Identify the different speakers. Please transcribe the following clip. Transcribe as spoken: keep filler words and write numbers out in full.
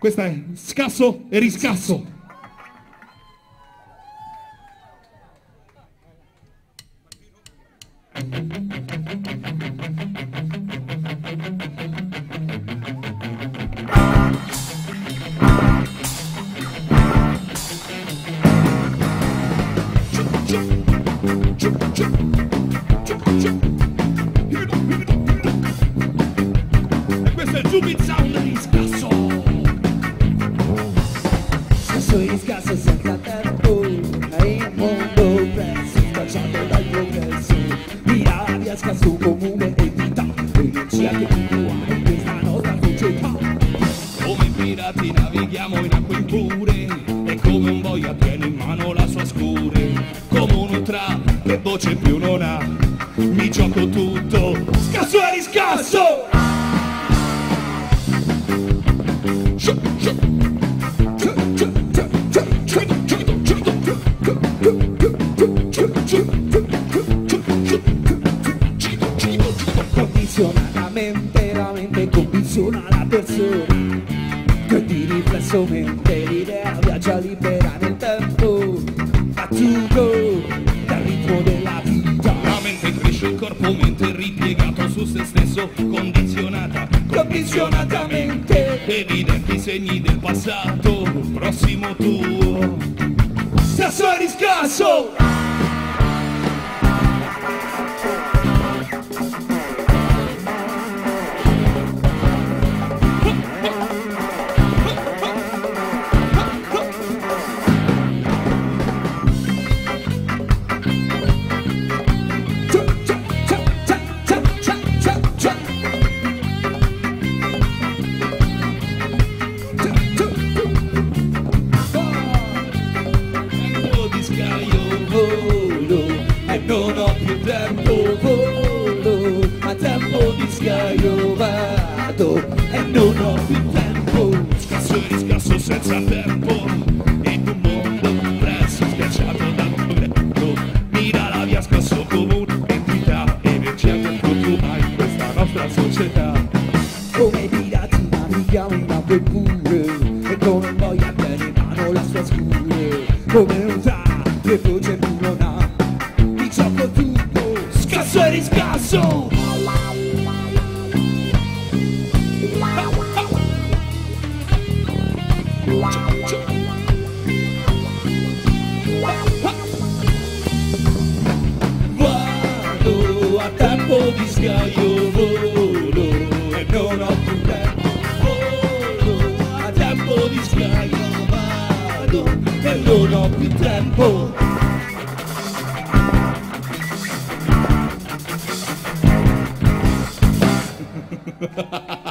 Speaker 1: Questa è Skasso e Riskasso. E questo è il Jubit Sound di Skasso.
Speaker 2: Skasso e Riskasso senza tempo, è il mondo perso, scacciato dal progresso. Mira la via Skasso come un'entità, energia che flutua in questa nostra società.
Speaker 1: Come pirati navighiamo in acque impure, e come un boia tiene in mano la sua scure. Come un ultra che voce più non ha, mi gioco tutto, Skasso e Riskasso!
Speaker 2: Condizionatamente la mente condiziona la persona, che di riflesso mente l'idea viaggia libera nel tempo, battuto dal ritmo della vita.
Speaker 1: La mente cresce, il corpo mente ripiegato su se stesso, condizionata,
Speaker 2: Condizionatamente
Speaker 1: evidenti segni del passato, prossimo tuo, Skasso e Riskasso!
Speaker 2: e non ho più tempo, volo, a tempo di Skasso vado e non ho più tempo.
Speaker 1: Skasso e Riskasso senza tempo, in un mondo presso schiacciato dal progresso. Mira la via Skasso come un'entità, energia che flutua in questa nostra società.
Speaker 2: Come pirati navighiamo in acque pure, e come un boia tiene in mano la sua scure. Come un tra che voce più non ha, mi gioco tutto,
Speaker 1: Skasso e Riskasso!
Speaker 2: Vado a tempo di Skasso, volo e non ho più tempo, volo a tempo di Skasso vado e non ho più tempo.
Speaker 1: Ha ha ha.